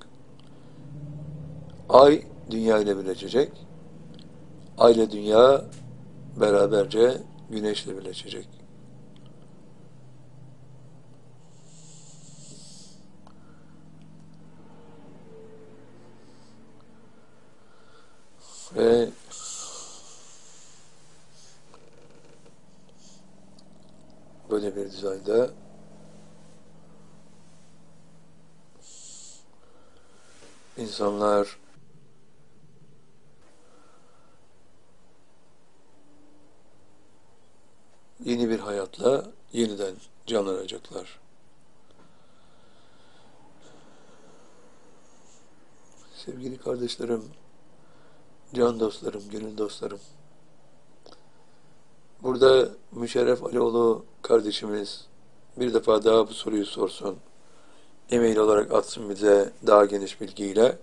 Ay dünya ile birleşecek. Ay ile dünya beraberce güneşle birleşecek. Ve böyle bir dizaynda insanlar yeni bir hayatla yeniden canlanacaklar. Sevgili kardeşlerim, can dostlarım, gönül dostlarım, burada Müşerref Alioğlu kardeşimiz bir defa daha bu soruyu sorsun. E-mail olarak atsın bize daha geniş bilgiyle.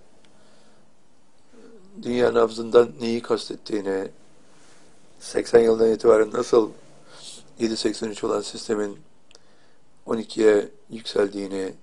Dünya nabzından neyi kastettiğini, 80 yıldan itibaren nasıl 7.83 olan sistemin 12'ye yükseldiğini,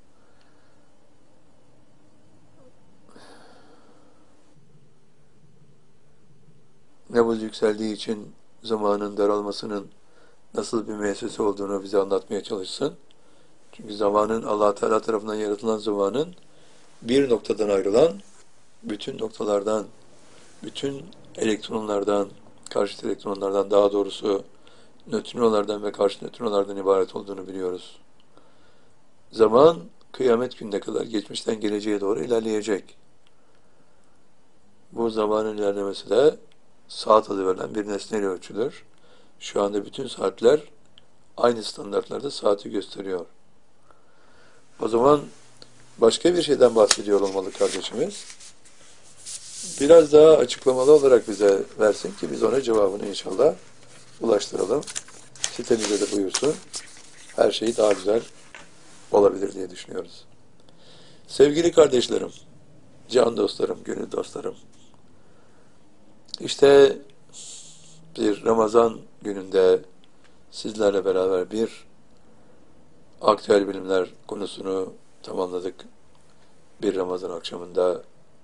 nabız yükseldiği için zamanın daralmasının nasıl bir müessese olduğunu bize anlatmaya çalışsın. Çünkü zamanın, Allah Teala tarafından yaratılan zamanın bir noktadan ayrılan bütün noktalardan, bütün elektronlardan, karşıt elektronlardan, daha doğrusu nötrinolardan ve karşı nötrinolardan ibaret olduğunu biliyoruz. Zaman kıyamet gününe kadar geçmişten geleceğe doğru ilerleyecek. Bu zamanın ilerlemesi de saat adı verilen bir nesneyle ölçülür. Şu anda bütün saatler aynı standartlarda saati gösteriyor. O zaman başka bir şeyden bahsediyor olmalı kardeşimiz. Biraz daha açıklamalı olarak bize versin ki biz ona cevabını inşallah ulaştıralım. Sitemize de buyursun. Her şey daha güzel olabilir diye düşünüyoruz. Sevgili kardeşlerim, can dostlarım, gönül dostlarım. İşte bir Ramazan gününde sizlerle beraber bir aktüel bilimler konusunu tamamladık. Bir Ramazan akşamında.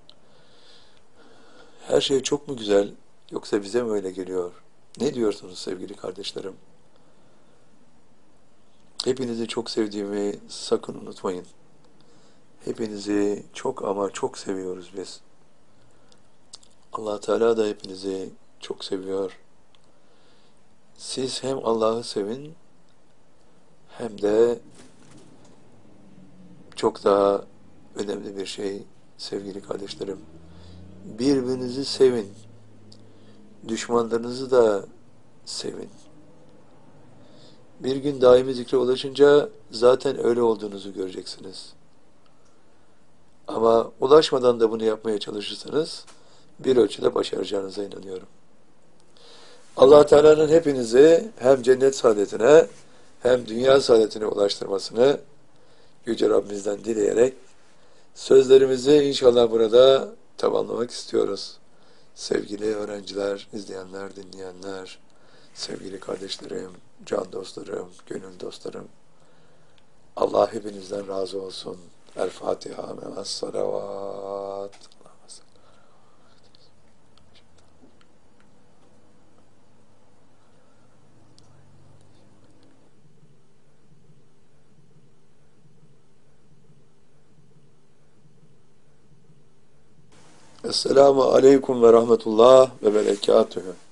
Her şey çok mu güzel, yoksa bize mi öyle geliyor? Ne diyorsunuz sevgili kardeşlerim? Hepinizi çok sevdiğimi sakın unutmayın. Hepinizi çok ama çok seviyoruz biz. Allah Teala da hepinizi çok seviyor. Siz hem Allah'ı sevin, hem de çok daha önemli bir şey sevgili kardeşlerim. Birbirinizi sevin. Düşmanlarınızı da sevin. Bir gün daimi zikre ulaşınca zaten öyle olduğunuzu göreceksiniz. Ama ulaşmadan da bunu yapmaya çalışırsanız bir ölçüde başaracağınıza inanıyorum. Allah Teala'nın hepinizi hem cennet saadetine hem dünya saadetine ulaştırmasını Yüce Rabbimizden dileyerek sözlerimizi inşallah burada tamamlamak istiyoruz. Sevgili öğrenciler, izleyenler, dinleyenler, sevgili kardeşlerim, can dostlarım, gönül dostlarım, Allah hepinizden razı olsun. El Fatiha me'as salavat. Esselamu aleyküm ve rahmetullah ve berekatühü.